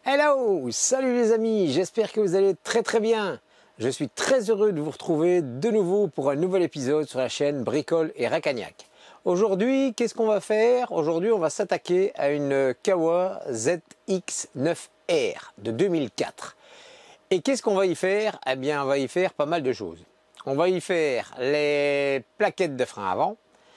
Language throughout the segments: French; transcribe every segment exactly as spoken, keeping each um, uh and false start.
Hello, salut les amis, j'espère que vous allez très très bien. Je suis très heureux de vous retrouver de nouveau pour un nouvel épisode sur la chaîne Bricole et Racagnac. Aujourd'hui, qu'est-ce qu'on va faire? Aujourd'hui, on va s'attaquer à une Kawa Z X neuf R de deux mille quatre. Et qu'est-ce qu'on va y faire? Eh bien, on va y faire pas mal de choses. On va y faire les plaquettes de frein avant,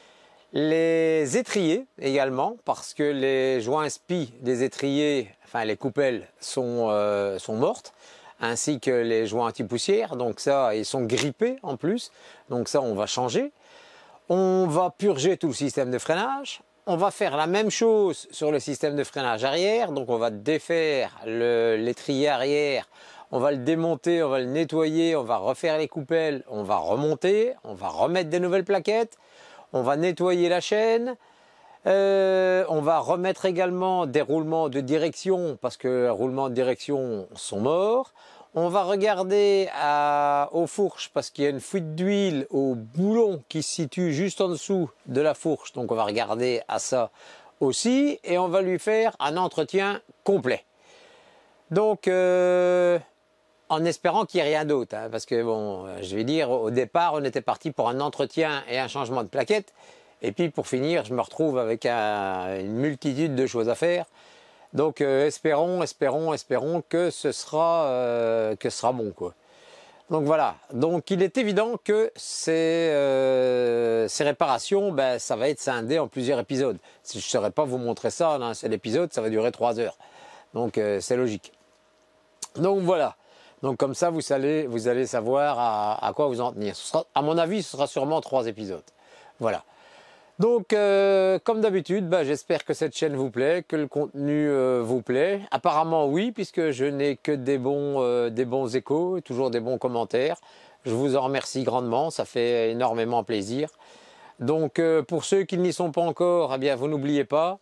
les étriers également, parce que les joints spi des étriers, enfin les coupelles, sont, euh, sont mortes, ainsi que les joints anti-poussière. Donc ça, ils sont grippés en plus. Donc ça, on va changer. On va purger tout le système de freinage. On va faire la même chose sur le système de freinage arrière. Donc on va défaire l'étrier arrière. On va le démonter, on va le nettoyer, on va refaire les coupelles, on va remonter, on va remettre des nouvelles plaquettes. On va nettoyer la chaîne, euh, on va remettre également des roulements de direction parce que les roulements de direction sont morts. On va regarder à, aux fourches parce qu'il y a une fuite d'huile au boulon qui se situe juste en dessous de la fourche. Donc on va regarder à ça aussi et on va lui faire un entretien complet. Donc euh, en espérant qu'il n'y ait rien d'autre, hein, parce que bon, je vais dire, au départ, on était parti pour un entretien et un changement de plaquette, et puis pour finir, je me retrouve avec un, une multitude de choses à faire. Donc euh, espérons, espérons, espérons que ce sera, euh, que ce sera bon, quoi. Donc voilà, donc il est évident que ces, euh, ces réparations, ben, ça va être scindé en plusieurs épisodes. Si je ne saurais pas vous montrer ça dans un seul épisode, ça va durer trois heures. Donc euh, c'est logique. Donc voilà. Donc comme ça, vous allez, vous allez savoir à, à quoi vous en tenir. Ce sera, à mon avis, ce sera sûrement trois épisodes. Voilà. Donc, euh, comme d'habitude, bah, j'espère que cette chaîne vous plaît, que le contenu euh, vous plaît. Apparemment, oui, puisque je n'ai que des bons, euh, des bons échos, toujours des bons commentaires. Je vous en remercie grandement, ça fait énormément plaisir. Donc, euh, pour ceux qui n'y sont pas encore, eh bien, vous n'oubliez pas,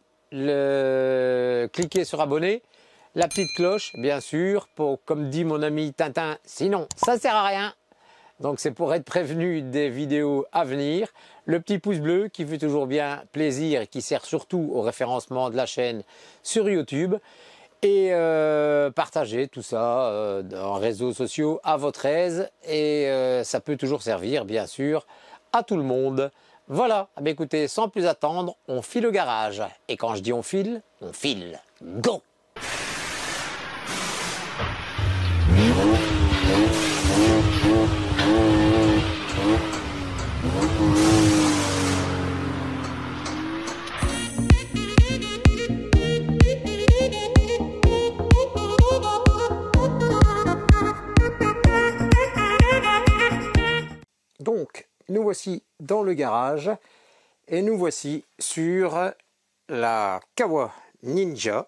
le... cliquez sur abonner. La petite cloche, bien sûr, pour, comme dit mon ami Tintin, sinon ça ne sert à rien. Donc c'est pour être prévenu des vidéos à venir. Le petit pouce bleu qui fait toujours bien plaisir et qui sert surtout au référencement de la chaîne sur YouTube. Et euh, partagez tout ça euh, dans les réseaux sociaux à votre aise. Et euh, ça peut toujours servir, bien sûr, à tout le monde. Voilà, eh bien, écoutez, sans plus attendre, on file au garage. Et quand je dis on file, on file. Go! Donc, nous voici dans le garage et nous voici sur la Kawa Ninja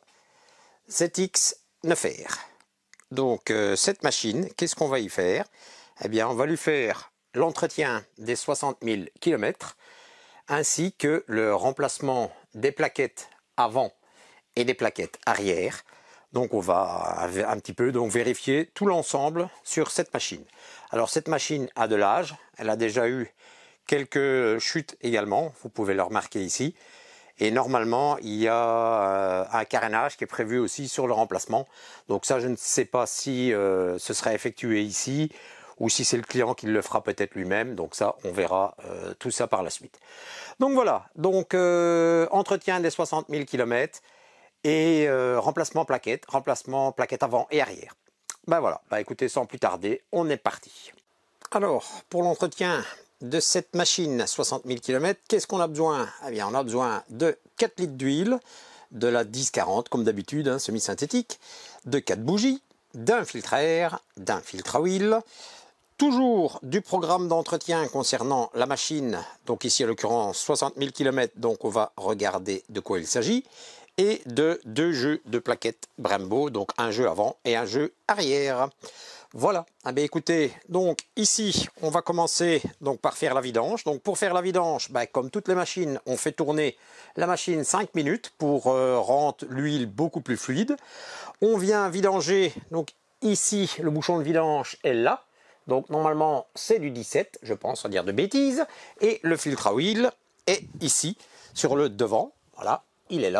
Z X neuf R. Donc, euh, cette machine, qu'est-ce qu'on va y faire? Eh bien, on va lui faire l'entretien des soixante mille kilomètres ainsi que le remplacement des plaquettes avant et des plaquettes arrière. Donc, on va un petit peu donc, vérifier tout l'ensemble sur cette machine. Alors, cette machine a de l'âge. Elle a déjà eu quelques chutes également. Vous pouvez le remarquer ici. Et normalement, il y a euh, un carénage qui est prévu aussi sur le remplacement. Donc ça, je ne sais pas si euh, ce sera effectué ici ou si c'est le client qui le fera peut-être lui-même. Donc ça, on verra euh, tout ça par la suite. Donc voilà, donc euh, entretien des soixante mille kilomètres et euh, remplacement plaquette, remplacement plaquette avant et arrière. Ben voilà, ben écoutez, sans plus tarder, on est parti. Alors, pour l'entretien de cette machine soixante mille kilomètres, qu'est-ce qu'on a besoin? Eh bien, on a besoin de quatre litres d'huile, de la dix quarante comme d'habitude, hein, semi-synthétique, de quatre bougies, d'un filtre à air, d'un filtre à huile, toujours du programme d'entretien concernant la machine, donc ici à l'occurrence soixante mille kilomètres, donc on va regarder de quoi il s'agit, et de deux jeux de plaquettes Brembo, donc un jeu avant et un jeu arrière. Voilà, eh bien, écoutez, donc ici on va commencer donc par faire la vidange. Donc pour faire la vidange, ben, comme toutes les machines, on fait tourner la machine cinq minutes pour euh, rendre l'huile beaucoup plus fluide. On vient vidanger, donc ici le bouchon de vidange est là, donc normalement c'est du dix-sept, je pense, sans dire de bêtises, et le filtre à huile est ici sur le devant, voilà, il est là.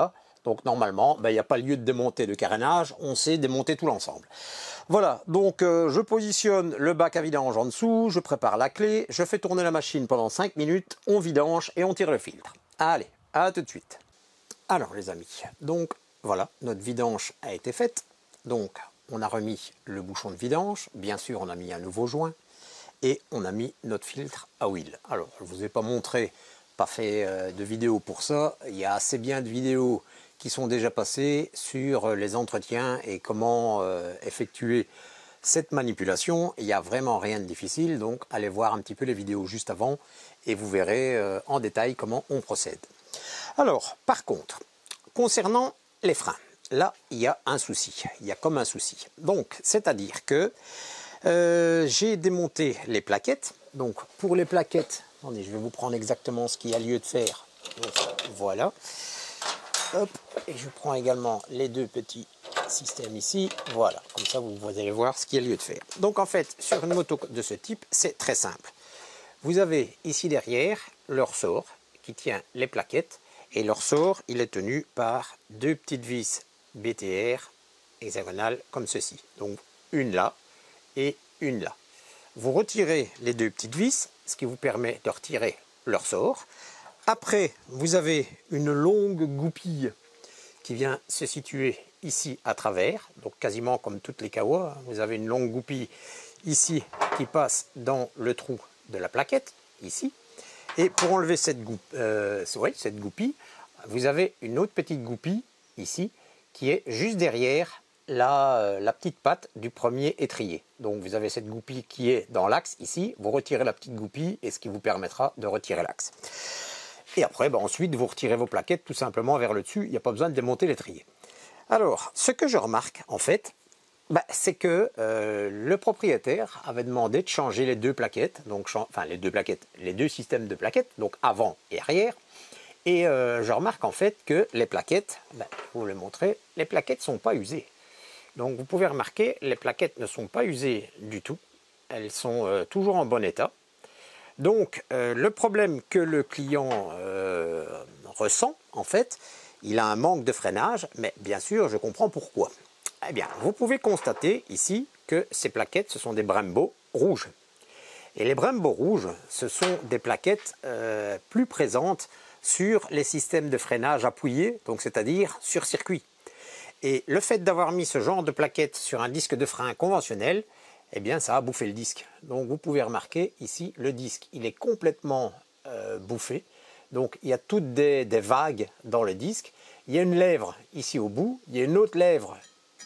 Donc normalement, ben, il n'y a pas lieu de démonter le carénage, on sait démonter tout l'ensemble. Voilà, donc euh, je positionne le bac à vidange en dessous, je prépare la clé, je fais tourner la machine pendant cinq minutes, on vidange et on tire le filtre. Allez, à tout de suite. Alors les amis, donc voilà, notre vidange a été faite. Donc on a remis le bouchon de vidange, bien sûr on a mis un nouveau joint et on a mis notre filtre à huile. Alors je ne vous ai pas montré, pas fait de vidéo pour ça, il y a assez bien de vidéos qui sont déjà passées sur les entretiens et comment euh, effectuer cette manipulation. Il n'y a vraiment rien de difficile, donc allez voir un petit peu les vidéos juste avant et vous verrez euh, en détail comment on procède. Alors, par contre, concernant les freins, là, il y a un souci, il y a comme un souci. Donc, c'est-à-dire que euh, j'ai démonté les plaquettes. Donc, pour les plaquettes, attendez, je vais vous prendre exactement ce qu'il y a lieu de faire. Donc, voilà. Hop, et je prends également les deux petits systèmes ici. Voilà, comme ça, vous, vous allez voir ce qu'il y a lieu de faire. Donc, en fait, sur une moto de ce type, c'est très simple. Vous avez ici derrière le ressort qui tient les plaquettes. Et le ressort, il est tenu par deux petites vis B T R hexagonales comme ceci. Donc une là et une là. Vous retirez les deux petites vis, ce qui vous permet de retirer le ressort. Après, vous avez une longue goupille qui vient se situer ici à travers. Donc quasiment comme toutes les Kawa, vous avez une longue goupille ici qui passe dans le trou de la plaquette, ici. Et pour enlever cette, goup euh, ouais, cette goupille, vous avez une autre petite goupille ici qui est juste derrière la, euh, la petite patte du premier étrier. Donc vous avez cette goupille qui est dans l'axe ici, vous retirez la petite goupille et ce qui vous permettra de retirer l'axe. Et après, ben, ensuite, vous retirez vos plaquettes tout simplement vers le dessus, il n'y a pas besoin de démonter l'étrier. Alors, ce que je remarque en fait, bah, c'est que euh, le propriétaire avait demandé de changer les deux plaquettes, donc enfin les deux plaquettes, les deux systèmes de plaquettes, donc avant et arrière. Et euh, je remarque en fait que les plaquettes, bah, je vais vous le montrer, les plaquettes ne sont pas usées. Donc vous pouvez remarquer, les plaquettes ne sont pas usées du tout, elles sont euh, toujours en bon état. Donc euh, le problème que le client euh, ressent en fait, il a un manque de freinage, mais bien sûr je comprends pourquoi. Eh bien, vous pouvez constater ici que ces plaquettes, ce sont des Brembo rouges. Et les Brembo rouges, ce sont des plaquettes euh, plus présentes sur les systèmes de freinage appuyés, donc c'est-à-dire sur circuit. Et le fait d'avoir mis ce genre de plaquettes sur un disque de frein conventionnel, eh bien, ça a bouffé le disque. Donc, vous pouvez remarquer ici, le disque, il est complètement euh, bouffé. Donc, il y a toutes des, des vagues dans le disque. Il y a une lèvre ici au bout, il y a une autre lèvre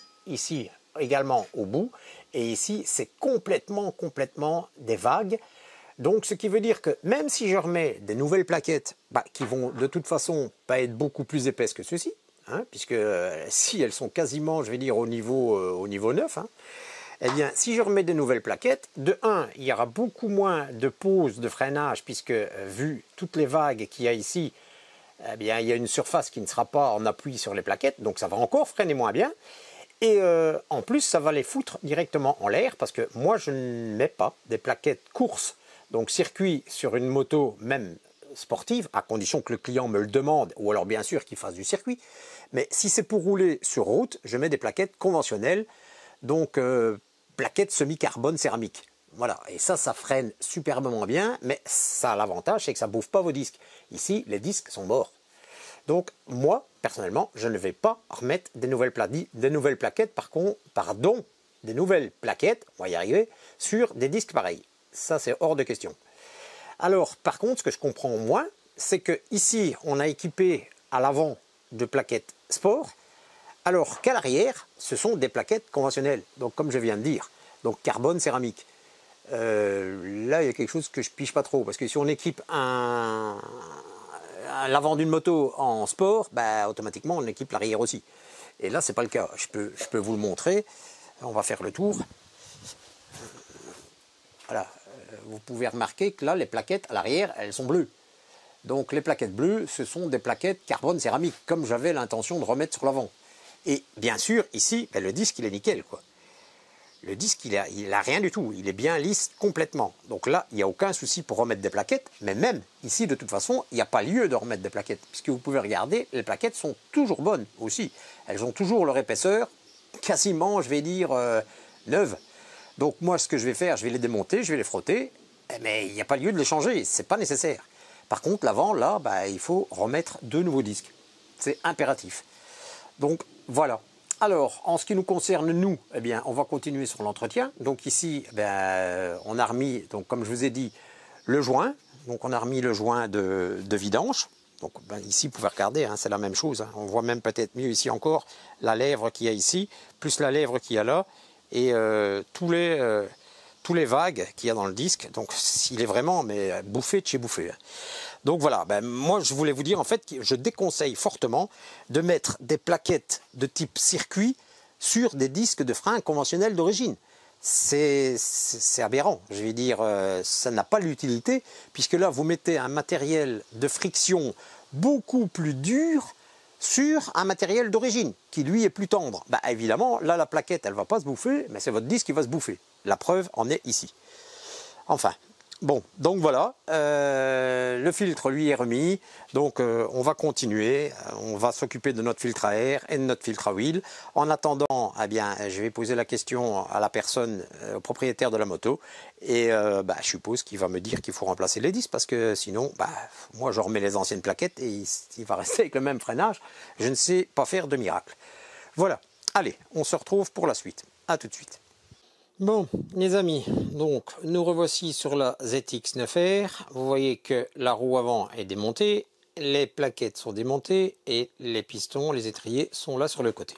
ici également au bout, et ici c'est complètement complètement des vagues. Donc ce qui veut dire que même si je remets des nouvelles plaquettes, bah, qui vont de toute façon pas être beaucoup plus épaisses que ceci, hein, puisque euh, si elles sont quasiment, je vais dire, au niveau, euh, au niveau neuf, hein, eh bien si je remets des nouvelles plaquettes, de un, il y aura beaucoup moins de pauses de freinage, puisque euh, vu toutes les vagues qu'il y a ici, eh bien il y a une surface qui ne sera pas en appui sur les plaquettes, donc ça va encore freiner moins bien. Et euh, en plus, ça va les foutre directement en l'air parce que moi, je ne mets pas des plaquettes course, donc circuit sur une moto, même sportive, à condition que le client me le demande, ou alors bien sûr qu'il fasse du circuit. Mais si c'est pour rouler sur route, je mets des plaquettes conventionnelles, donc euh, plaquettes semi-carbone céramique. Voilà, et ça, ça freine superbement bien, mais ça a l'avantage, c'est que ça ne bouffe pas vos disques. Ici, les disques sont morts. Donc moi, personnellement, je ne vais pas remettre des nouvelles, pla des nouvelles plaquettes, par contre, pardon, des nouvelles plaquettes, on va y arriver, sur des disques pareils. Ça, c'est hors de question. Alors, par contre, ce que je comprends moins, c'est que ici, on a équipé à l'avant de plaquettes sport, alors qu'à l'arrière, ce sont des plaquettes conventionnelles. Donc, comme je viens de dire, donc carbone céramique. Euh, là, il y a quelque chose que je pige pas trop, parce que si on équipe un... l'avant d'une moto en sport, bah, automatiquement on équipe l'arrière aussi. Et là, c'est pas le cas. Je peux, je peux vous le montrer. On va faire le tour. Voilà. Vous pouvez remarquer que là, les plaquettes à l'arrière, elles sont bleues. Donc les plaquettes bleues, ce sont des plaquettes carbone céramique, comme j'avais l'intention de remettre sur l'avant. Et bien sûr, ici, ben, le disque, il est nickel, quoi. le disque, il a, il a rien du tout. Il est bien lisse complètement. Donc là, il n'y a aucun souci pour remettre des plaquettes. Mais même ici, de toute façon, il n'y a pas lieu de remettre des plaquettes. Puisque vous pouvez regarder, les plaquettes sont toujours bonnes aussi. Elles ont toujours leur épaisseur, quasiment, je vais dire, euh, neuve. Donc moi, ce que je vais faire, je vais les démonter, je vais les frotter. Mais il n'y a pas lieu de les changer. Ce n'est pas nécessaire. Par contre, l'avant, là, bah, il faut remettre deux nouveaux disques. C'est impératif. Donc voilà. Alors, en ce qui nous concerne, nous, eh bien, on va continuer sur l'entretien. Donc ici, eh bien, on a remis, donc, comme je vous ai dit, le joint. Donc on a remis le joint de, de vidange. Donc ben, ici, vous pouvez regarder, hein, c'est la même chose. Hein. On voit même peut-être mieux ici encore la lèvre qu'il y a ici, plus la lèvre qu'il y a là, et euh, tous, les, euh, tous les vagues qu'il y a dans le disque. Donc il est vraiment mais, bouffé de chez bouffé. Hein. Donc voilà, ben, moi je voulais vous dire en fait que je déconseille fortement de mettre des plaquettes de type circuit sur des disques de frein conventionnels d'origine. C'est aberrant, je vais dire, euh, ça n'a pas l'utilité, puisque là vous mettez un matériel de friction beaucoup plus dur sur un matériel d'origine, qui lui est plus tendre. Ben, évidemment, là la plaquette elle ne va pas se bouffer, mais c'est votre disque qui va se bouffer. La preuve en est ici. Enfin. Bon, donc voilà, euh, le filtre lui est remis, donc euh, on va continuer, on va s'occuper de notre filtre à air et de notre filtre à huile. En attendant, eh bien, je vais poser la question à la personne, euh, au propriétaire de la moto, et euh, bah, je suppose qu'il va me dire qu'il faut remplacer les disques, parce que sinon, bah, moi je remets les anciennes plaquettes et il, il va rester avec le même freinage. Je ne sais pas faire de miracle. Voilà, allez, on se retrouve pour la suite. À tout de suite. Bon, les amis, donc nous revoici sur la Z X neuf R. Vous voyez que la roue avant est démontée, les plaquettes sont démontées et les pistons, les étriers sont là sur le côté.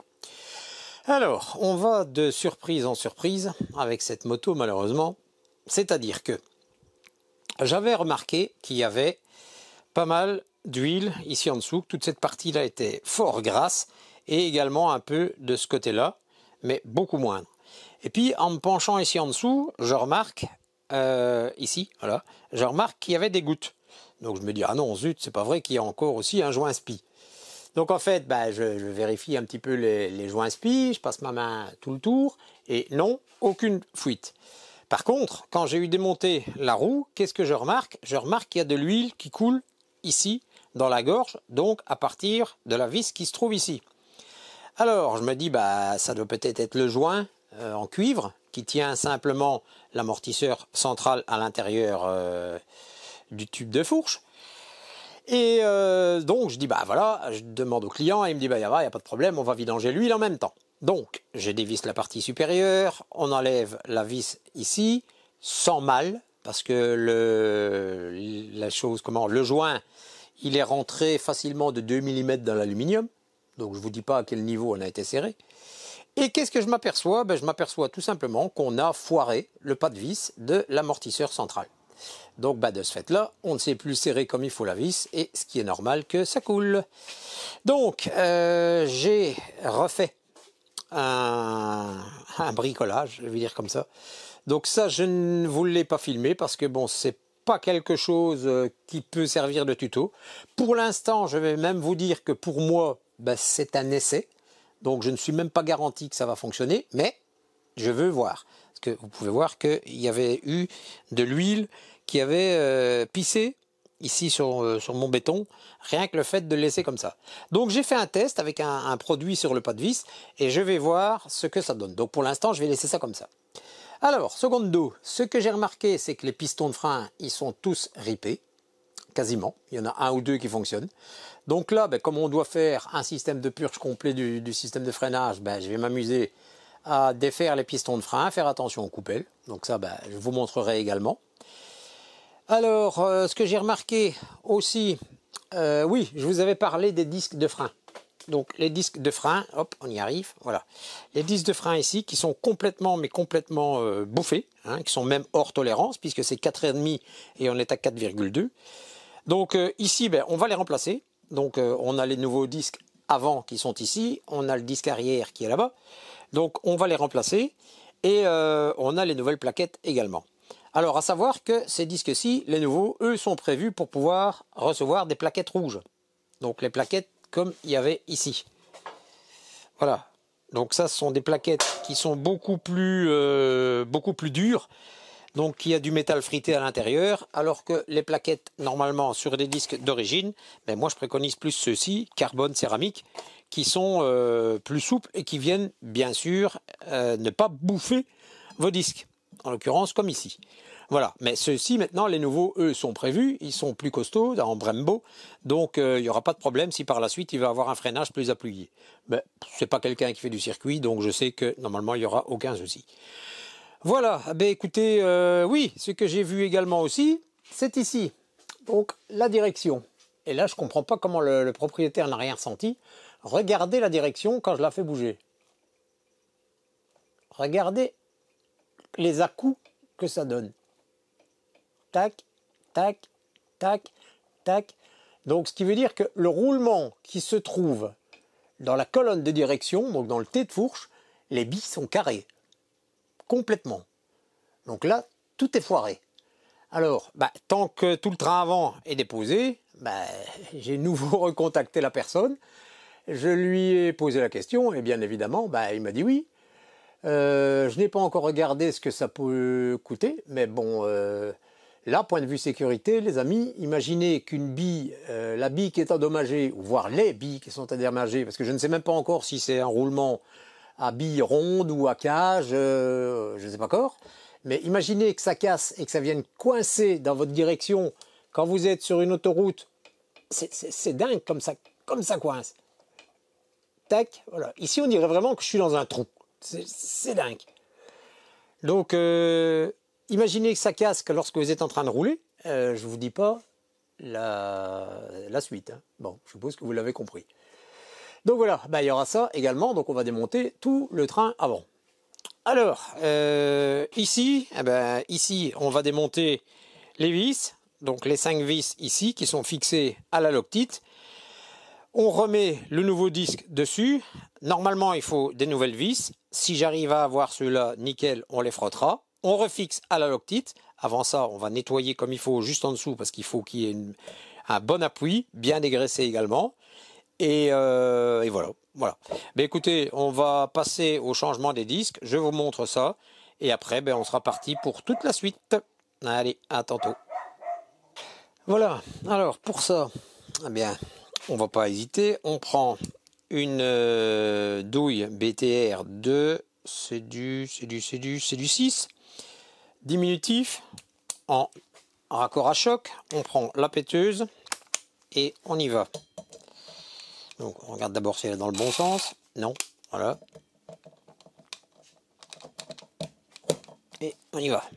Alors, on va de surprise en surprise avec cette moto malheureusement. C'est-à-dire que j'avais remarqué qu'il y avait pas mal d'huile ici en dessous. Toute cette partie-là était fort grasse et également un peu de ce côté-là, mais beaucoup moindre. Et puis en me penchant ici en dessous, je remarque, euh, ici, voilà, je remarque qu'il y avait des gouttes. Donc je me dis, ah non, zut, c'est pas vrai qu'il y a encore aussi un joint spi. Donc en fait, bah, je, je vérifie un petit peu les, les joints spi, je passe ma main tout le tour, et non, aucune fuite. Par contre, quand j'ai eu démonté la roue, qu'est-ce que je remarque? Je remarque qu'il y a de l'huile qui coule ici, dans la gorge, donc à partir de la vis qui se trouve ici. Alors je me dis, bah, ça doit peut-être être le joint, Euh, en cuivre qui tient simplement l'amortisseur central à l'intérieur euh, du tube de fourche. Et euh, donc je dis bah voilà, je demande au client et il me dit bah il n'y a, a pas de problème, on va vidanger l'huile en même temps. Donc je dévisse la partie supérieure, on enlève la vis ici sans mal parce que le, la chose, comment, le joint il est rentré facilement de deux millimètres dans l'aluminium. Donc je ne vous dis pas à quel niveau on a été serré. Et qu'est-ce que je m'aperçois? Ben, je m'aperçois tout simplement qu'on a foiré le pas de vis de l'amortisseur central. Donc ben, de ce fait-là, on ne sait plus serrer comme il faut la vis, et ce qui est normal que ça coule. Donc euh, j'ai refait un, un bricolage, je vais dire comme ça. Donc ça, je ne vous l'ai pas filmé parce que bon, c'est pas quelque chose qui peut servir de tuto. Pour l'instant, je vais même vous dire que pour moi, ben, c'est un essai. Donc je ne suis même pas garanti que ça va fonctionner, mais je veux voir. Parce que vous pouvez voir qu'il y avait eu de l'huile qui avait euh, pissé ici sur, euh, sur mon béton, rien que le fait de le laisser comme ça. Donc j'ai fait un test avec un, un produit sur le pas de vis et je vais voir ce que ça donne. Donc pour l'instant, je vais laisser ça comme ça. Alors, secondo, ce que j'ai remarqué, c'est que les pistons de frein, ils sont tous ripés. Quasiment, il y en a un ou deux qui fonctionnent. Donc là, ben, comme on doit faire un système de purge complet du, du système de freinage, ben, je vais m'amuser à défaire les pistons de frein, faire attention aux coupelles. Donc ça, ben, je vous montrerai également. Alors, euh, ce que j'ai remarqué aussi, euh, oui, je vous avais parlé des disques de frein. Donc les disques de frein, hop, on y arrive, voilà. Les disques de frein ici qui sont complètement, mais complètement euh, bouffés, hein, qui sont même hors tolérance, puisque c'est quatre virgule cinq et on est à quatre virgule deux. Donc euh, ici, ben, on va les remplacer. Donc euh, on a les nouveaux disques avant qui sont ici, on a le disque arrière qui est là-bas. Donc on va les remplacer et euh, on a les nouvelles plaquettes également. Alors à savoir que ces disques-ci, les nouveaux, eux sont prévus pour pouvoir recevoir des plaquettes rouges. Donc les plaquettes comme il y avait ici. Voilà. Donc ça, ce sont des plaquettes qui sont beaucoup plus, euh, beaucoup plus dures. Donc il y a du métal frité à l'intérieur, alors que les plaquettes, normalement, sur des disques d'origine, ben moi je préconise plus ceux-ci, carbone, céramique, qui sont euh, plus souples et qui viennent, bien sûr, euh, ne pas bouffer vos disques. En l'occurrence, comme ici. Voilà, mais ceux-ci, maintenant, les nouveaux, eux, sont prévus, ils sont plus costauds, en Brembo, donc euh, il n'y aura pas de problème si par la suite, il va avoir un freinage plus appuyé. Mais c'est pas quelqu'un qui fait du circuit, donc je sais que, normalement, il n'y aura aucun souci. Voilà, ben écoutez, euh, oui, ce que j'ai vu également aussi, c'est ici, donc la direction. Et là, je ne comprends pas comment le, le propriétaire n'a rien ressenti. Regardez la direction quand je la fais bouger. Regardez les à-coups que ça donne. Tac, tac, tac, tac. Donc, ce qui veut dire que le roulement qui se trouve dans la colonne de direction, donc dans le T de fourche, les billes sont carrées. Complètement. Donc là, tout est foiré. Alors, bah, tant que tout le train avant est déposé, bah, j'ai nouveau recontacté la personne. Je lui ai posé la question et bien évidemment, bah, il m'a dit oui. Euh, je n'ai pas encore regardé ce que ça peut coûter, mais bon, euh, là, point de vue sécurité, les amis, imaginez qu'une bille, euh, la bille qui est endommagée, ou voire les billes qui sont endommagées, parce que je ne sais même pas encore si c'est un roulement à billes rondes ou à cage, euh, je ne sais pas encore. Mais imaginez que ça casse et que ça vienne coincer dans votre direction quand vous êtes sur une autoroute. C'est dingue comme ça, comme ça coince. Tac, voilà. Ici, on dirait vraiment que je suis dans un trou. C'est dingue. Donc, euh, imaginez que ça casse que lorsque vous êtes en train de rouler. Euh, je ne vous dis pas la, la suite. Hein. Bon, je suppose que vous l'avez compris. Donc voilà, bah, il y aura ça également, donc on va démonter tout le train avant. Alors, euh, ici, eh ben, ici, on va démonter les vis, donc les cinq vis ici, qui sont fixées à la loctite. On remet le nouveau disque dessus. Normalement, il faut des nouvelles vis. Si j'arrive à avoir ceux-là, nickel, on les frottera. On refixe à la loctite. Avant ça, on va nettoyer comme il faut juste en dessous, parce qu'il faut qu'il y ait une, un bon appui, bien dégraissé également. Et, euh, et voilà, voilà. Ben écoutez, on va passer au changement des disques. Je vous montre ça. Et après, ben, on sera parti pour toute la suite. Allez, à tantôt. Voilà. Alors, pour ça, eh bien, on va pas hésiter. On prend une euh, douille B T R de, c'est du, c'est du, c'est du, c'est du six. Diminutif en raccord à choc. On prend la péteuse et on y va. Donc on regarde d'abord si elle est dans le bon sens. Non, voilà. Et on y va.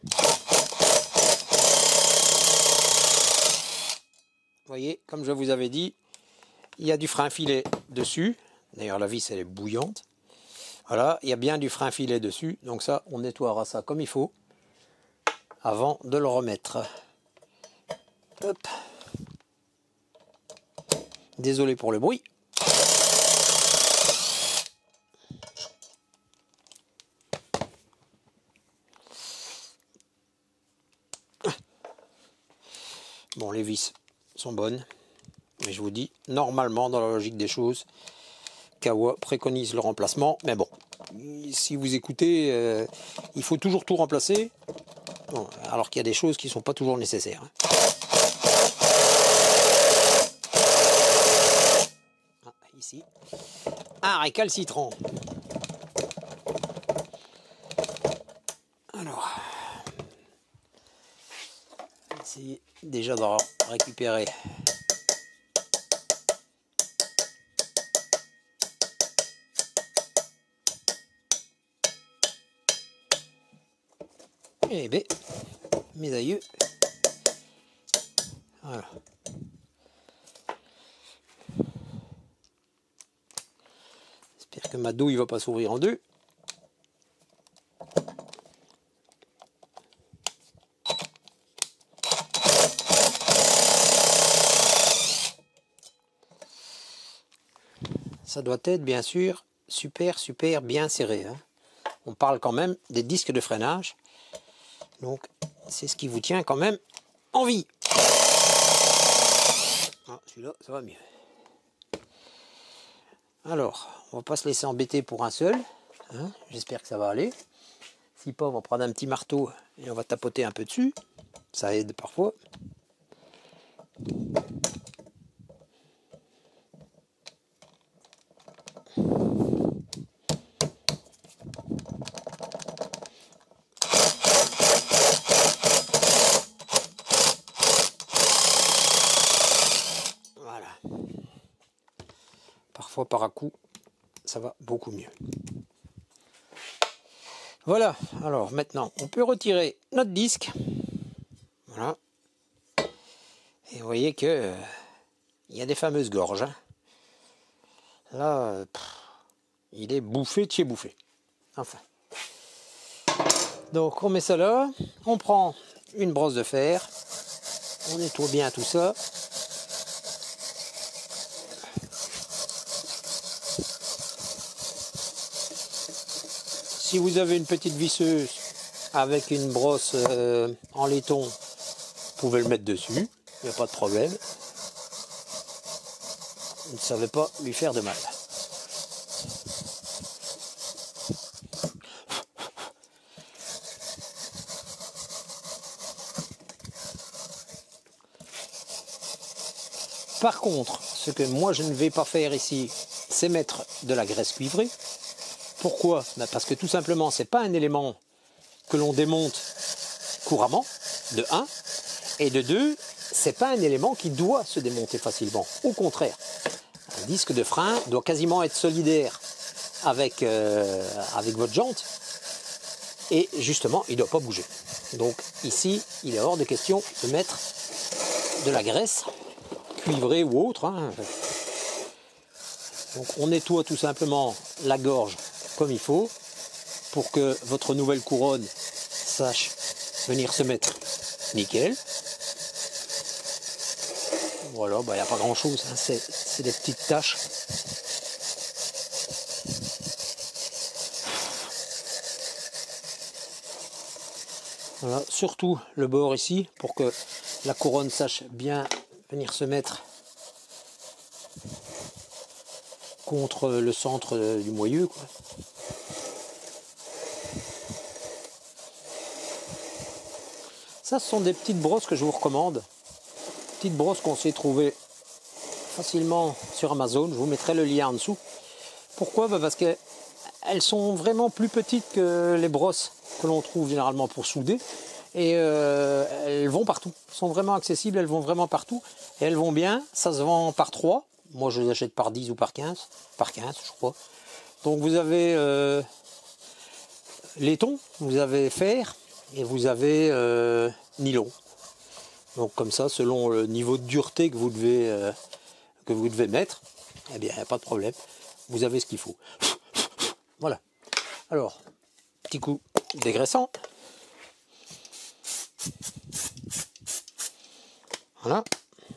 Vous voyez, comme je vous avais dit, il y a du frein filet dessus. D'ailleurs la vis elle est bouillante. Voilà, il y a bien du frein filet dessus. Donc ça, on nettoiera ça comme il faut avant de le remettre. Hop. Désolé pour le bruit. Bon, les vis sont bonnes, mais je vous dis, normalement, dans la logique des choses, Kawa préconise le remplacement. Mais bon, si vous écoutez, euh, il faut toujours tout remplacer, bon, alors qu'il y a des choses qui ne sont pas toujours nécessaires. Ah, ici, un récalcitrant. Alors, essayer déjà de récupérer eh bien, mes aïeux, voilà. J'espère que ma douille ne va pas s'ouvrir en deux. Ça doit être bien sûr super super bien serré. Hein. On parle quand même des disques de freinage. Donc c'est ce qui vous tient quand même en vie. Ah, celui-là, ça va mieux. Alors, on va pas se laisser embêter pour un seul. Hein, j'espère que ça va aller. Si pas, on va prendre un petit marteau et on va tapoter un peu dessus. Ça aide parfois. Voilà. Parfois par à coup, ça va beaucoup mieux. Voilà, alors maintenant on peut retirer notre disque. Voilà. Et vous voyez que euh, il y a des fameuses gorges. Hein. Là, euh, pff, il est bouffé de chez bouffé. Enfin. Donc on met ça là, on prend une brosse de fer, on nettoie bien tout ça. Si vous avez une petite visseuse avec une brosse euh, en laiton, vous pouvez le mettre dessus, il n'y a pas de problème. Vous ne savez pas lui faire de mal. Par contre, ce que moi je ne vais pas faire ici, c'est mettre de la graisse cuivrée. Pourquoi? Ben parce que tout simplement, c'est pas un élément que l'on démonte couramment, de un, et de deux, c'est pas un élément qui doit se démonter facilement. Au contraire, un disque de frein doit quasiment être solidaire avec, euh, avec votre jante, et justement, il ne doit pas bouger. Donc ici, il est hors de question de mettre de la graisse, cuivrée ou autre. Hein. Donc on nettoie tout simplement la gorge comme il faut pour que votre nouvelle couronne sache venir se mettre nickel. Voilà, bah, il n'y a pas grand chose, hein. C'est des petites taches. Voilà, surtout le bord ici pour que la couronne sache bien venir se mettre contre le centre du moyeu, quoi. Ça, ce sont des petites brosses que je vous recommande. Petites brosses qu'on sait trouver facilement sur Amazon. Je vous mettrai le lien en dessous. Pourquoi? Bah parce qu'elles sont vraiment plus petites que les brosses que l'on trouve généralement pour souder. Et euh, elles vont partout. Elles sont vraiment accessibles, elles vont vraiment partout. Et elles vont bien. Ça se vend par trois. Moi, je les achète par dix ou par quinze. Par quinze, je crois. Donc, vous avez euh, laiton, vous avez fer et vous avez euh, nylon. Donc, comme ça, selon le niveau de dureté que vous devez, euh, que vous devez mettre, eh bien, il n'y a pas de problème. Vous avez ce qu'il faut. Voilà. Alors, petit coup dégraissant. Voilà.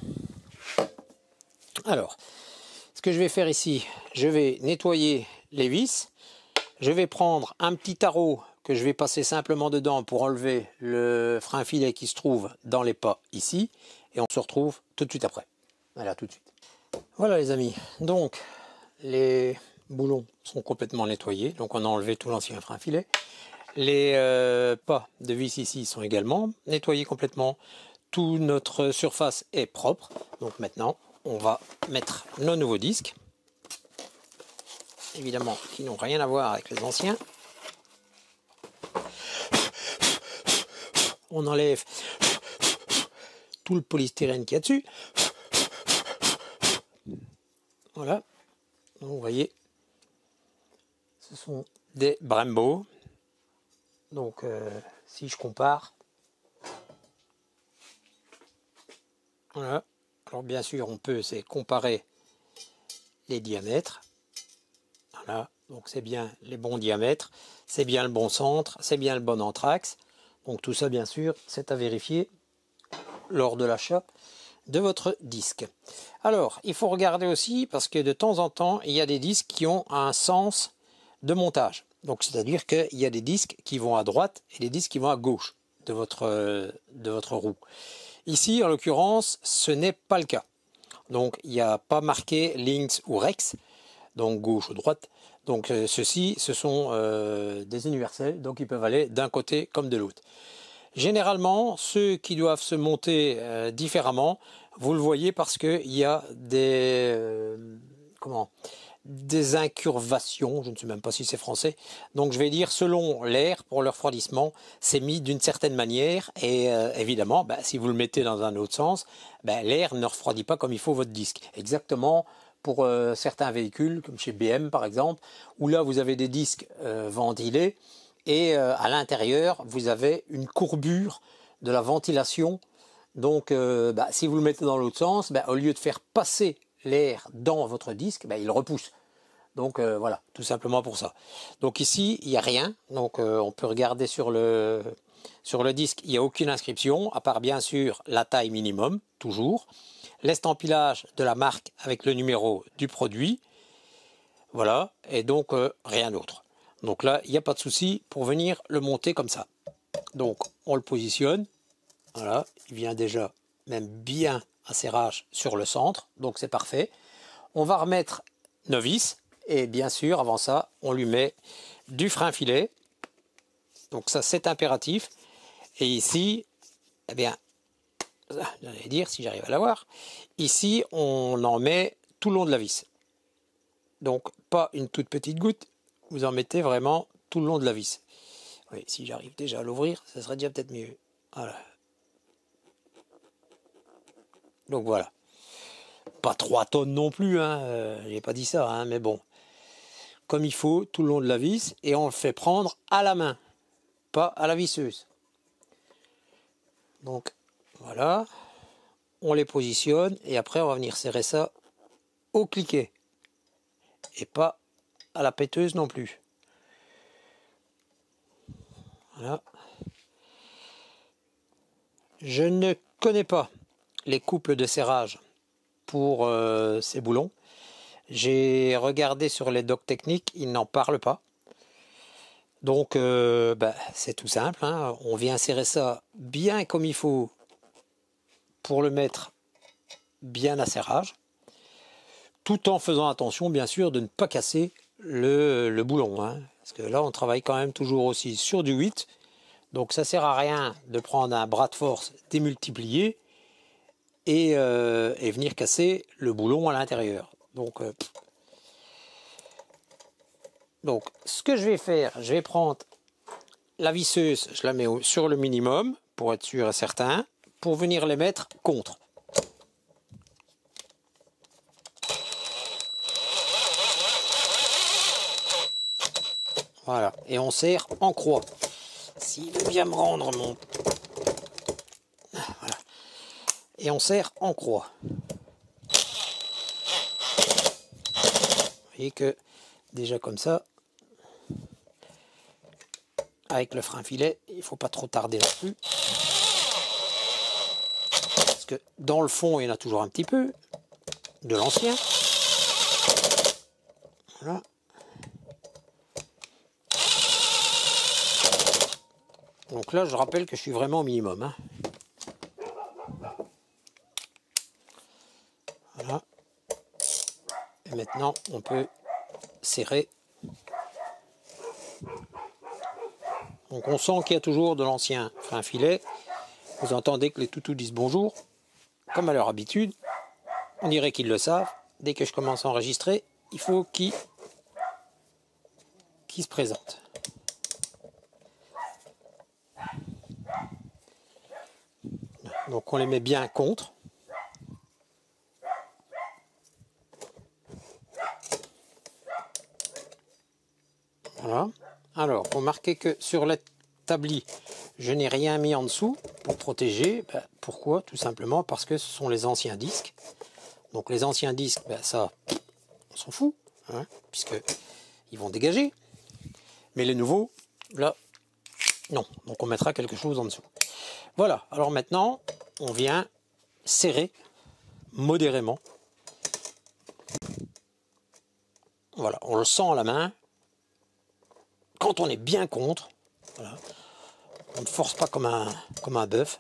Alors, ce que je vais faire ici, je vais nettoyer les vis. Je vais prendre un petit tarot que je vais passer simplement dedans pour enlever le frein filet qui se trouve dans les pas ici. Et on se retrouve tout de suite après. Voilà, tout de suite. Voilà les amis, donc les boulons sont complètement nettoyés. Donc on a enlevé tout l'ancien frein filet. Les euh, pas de vis ici sont également nettoyés complètement. Toute notre surface est propre. Donc maintenant, on va mettre nos nouveaux disques. Évidemment, qui n'ont rien à voir avec les anciens. On enlève tout le polystyrène qu'il y a dessus. Voilà. Donc, vous voyez, ce sont des Brembo. Donc, euh, si je compare, voilà. Alors, bien sûr, on peut c'est comparer les diamètres. Voilà. Donc, c'est bien les bons diamètres, c'est bien le bon centre, c'est bien le bon anthrax. Donc, tout ça, bien sûr, c'est à vérifier lors de l'achat de votre disque. Alors, il faut regarder aussi parce que de temps en temps, il y a des disques qui ont un sens de montage. Donc, c'est-à-dire qu'il y a des disques qui vont à droite et des disques qui vont à gauche de votre, de votre roue. Ici, en l'occurrence, ce n'est pas le cas. Donc, il n'y a pas marqué Lynx ou Rex. donc gauche ou droite. Donc euh, ceux-ci, ce sont euh, des universels, donc ils peuvent aller d'un côté comme de l'autre. Généralement, ceux qui doivent se monter euh, différemment, vous le voyez parce qu'il y a des, euh, comment, des incurvations, je ne sais même pas si c'est français, donc je vais dire selon l'air, pour le refroidissement, c'est mis d'une certaine manière, et euh, évidemment, bah, si vous le mettez dans un autre sens, bah, l'air ne refroidit pas comme il faut votre disque. Exactement pour euh, certains véhicules, comme chez B M par exemple, où là vous avez des disques euh, ventilés, et euh, à l'intérieur vous avez une courbure de la ventilation. Donc euh, bah, si vous le mettez dans l'autre sens, bah, au lieu de faire passer l'air dans votre disque, bah, il repousse. Donc euh, voilà, tout simplement pour ça. Donc ici il n'y a rien, donc euh, on peut regarder sur le, sur le disque, il n'y a aucune inscription, à part bien sûr la taille minimum, toujours, l'estampillage de la marque avec le numéro du produit, voilà, et donc euh, rien d'autre. Donc là, il n'y a pas de souci pour venir le monter comme ça. Donc on le positionne, voilà, il vient déjà même bien à serrage sur le centre, donc c'est parfait. On va remettre nos vis, et bien sûr, avant ça, on lui met du frein filet, donc ça c'est impératif. Et ici, eh bien, j'allais dire, si j'arrive à l'avoir, ici on en met tout le long de la vis. Donc pas une toute petite goutte, vous en mettez vraiment tout le long de la vis. Oui, si j'arrive déjà à l'ouvrir, ça serait déjà peut-être mieux. Voilà. Donc voilà. Pas trois tonnes non plus, hein, euh, j'ai pas dit ça, hein, mais bon. Comme il faut, tout le long de la vis, et on le fait prendre à la main, pas à la visseuse. Donc voilà, on les positionne, et après on va venir serrer ça au cliquet, et pas à la péteuse non plus. Voilà. Je ne connais pas les couples de serrage pour euh, ces boulons. J'ai regardé sur les docs techniques, ils n'en parlent pas. Donc euh, bah, c'est tout simple, hein. On vient serrer ça bien comme il faut pour le mettre bien à serrage, tout en faisant attention bien sûr de ne pas casser le, le boulon, hein. Parce que là on travaille quand même toujours aussi sur du huit, donc ça sert à rien de prendre un bras de force démultiplié et, euh, et venir casser le boulon à l'intérieur. Donc, euh, donc ce que je vais faire, je vais prendre la visseuse, je la mets sur le minimum pour être sûr et certain, pour venir les mettre contre. Voilà, et on serre en croix. S'il veut bien me rendre mon... Voilà. Et on serre en croix. Vous voyez que déjà comme ça, avec le frein filet, il ne faut pas trop tarder non plus. Parce que dans le fond, il y en a toujours un petit peu de l'ancien. Voilà. Donc là, je rappelle que je suis vraiment au minimum, hein. Voilà. Et maintenant, on peut serrer. Donc on sent qu'il y a toujours de l'ancien frein filet. Vous entendez que les toutous disent bonjour, comme à leur habitude. On dirait qu'ils le savent. Dès que je commence à enregistrer, il faut qu'ils qu'ils se présentent. Donc on les met bien contre. Voilà. Alors, vous remarquez que sur l'établi, je n'ai rien mis en dessous pour protéger. Ben, pourquoi? Tout simplement parce que ce sont les anciens disques. Donc les anciens disques, ben, ça, on s'en fout, hein, puisque ils vont dégager. Mais les nouveaux, là, non. Donc on mettra quelque chose en dessous. Voilà. Alors maintenant, on vient serrer modérément. Voilà, on le sent à la main. Quand on est bien contre, voilà, on ne force pas comme un, comme un bœuf.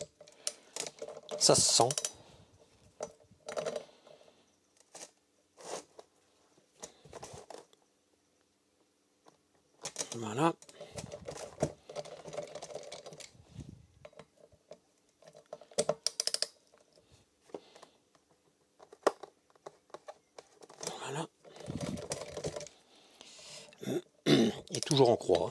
Ça se sent. Voilà. Voilà. Et toujours en croix.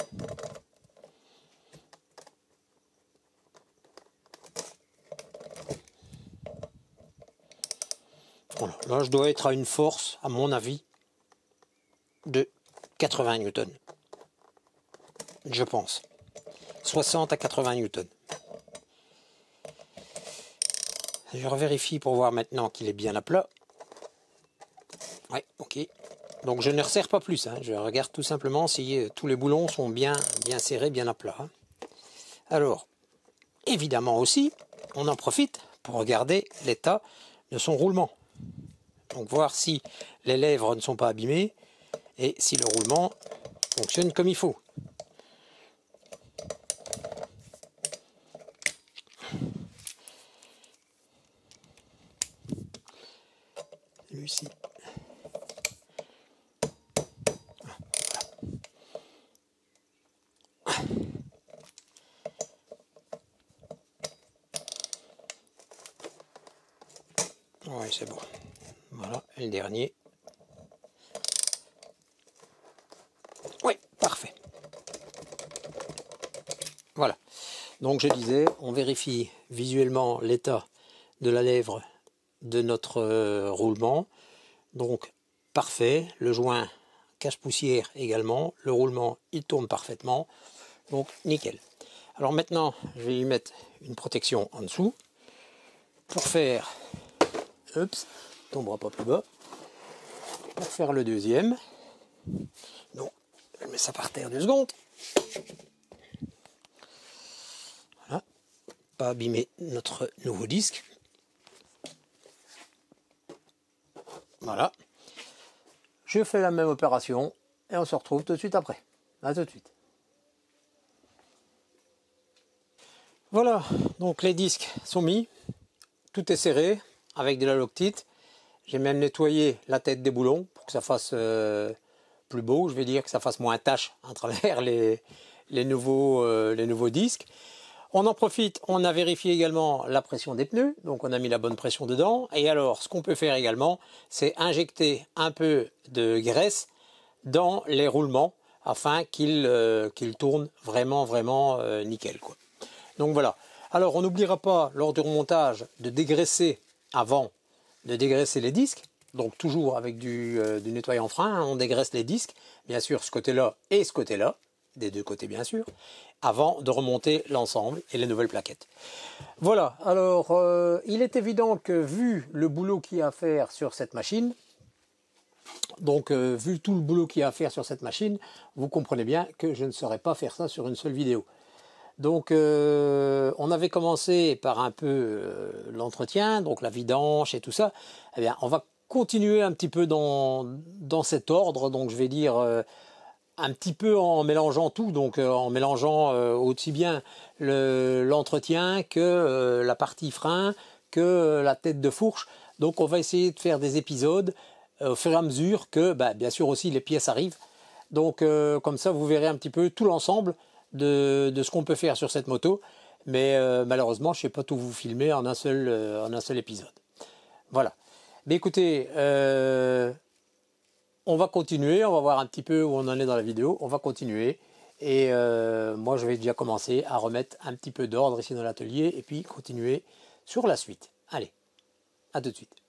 Voilà. Là, je dois être à une force, à mon avis, de quatre-vingts newtons. Je pense. soixante à quatre-vingts newtons. Je revérifie pour voir maintenant qu'il est bien à plat. Ouais, ok. Donc je ne resserre pas plus. Hein. Je regarde tout simplement si tous les boulons sont bien, bien serrés, bien à plat. Hein. Alors, évidemment aussi, on en profite pour regarder l'état de son roulement. Donc voir si les lèvres ne sont pas abîmées et si le roulement fonctionne comme il faut. Celui-ci. Oui, c'est bon. Voilà, et le dernier. Oui, parfait. Voilà. Donc je disais, on vérifie visuellement l'état de la lèvre de notre euh, roulement. Donc parfait, le joint cache-poussière également, le roulement il tourne parfaitement, donc nickel. Alors maintenant je vais y mettre une protection en dessous pour faire, oups, tombera pas plus bas, pour faire le deuxième. Donc je mets ça par terre deux secondes. Voilà, pas abîmer notre nouveau disque. Voilà. Je fais la même opération et on se retrouve tout de suite après. A tout de suite. Voilà, donc les disques sont mis. Tout est serré avec de la Loctite. J'ai même nettoyé la tête des boulons pour que ça fasse euh, plus beau, je vais dire, que ça fasse moins tache à travers les, les, nouveaux, euh, les nouveaux disques. On en profite, on a vérifié également la pression des pneus, donc on a mis la bonne pression dedans. Et alors, ce qu'on peut faire également, c'est injecter un peu de graisse dans les roulements afin qu'ils euh, qu'ils tournent vraiment, vraiment euh, nickel, quoi. Donc voilà. Alors, on n'oubliera pas, lors du remontage, de dégraisser avant de dégraisser les disques. Donc toujours avec du, euh, du nettoyant frein, hein, on dégraisse les disques, bien sûr ce côté-là et ce côté-là, des deux côtés bien sûr, avant de remonter l'ensemble et les nouvelles plaquettes. Voilà, alors euh, il est évident que vu le boulot qu'il y a à faire sur cette machine, donc euh, vu tout le boulot qu'il y a à faire sur cette machine, vous comprenez bien que je ne saurais pas faire ça sur une seule vidéo. Donc euh, on avait commencé par un peu euh, l'entretien, donc la vidange et tout ça. Eh bien, on va continuer un petit peu dans, dans cet ordre, donc je vais dire euh, un petit peu en mélangeant tout, donc euh, en mélangeant euh, aussi bien l'entretien que euh, la partie frein, que euh, la tête de fourche. Donc on va essayer de faire des épisodes euh, au fur et à mesure que, bah, bien sûr aussi les pièces arrivent. Donc euh, comme ça vous verrez un petit peu tout l'ensemble de, de ce qu'on peut faire sur cette moto. Mais euh, malheureusement je ne sais pas tout vous filmer en un seul, euh, en un seul épisode. Voilà. Mais écoutez, euh, on va continuer, on va voir un petit peu où on en est dans la vidéo, on va continuer. Et euh, moi je vais déjà commencer à remettre un petit peu d'ordre ici dans l'atelier et puis continuer sur la suite. Allez, à tout de suite.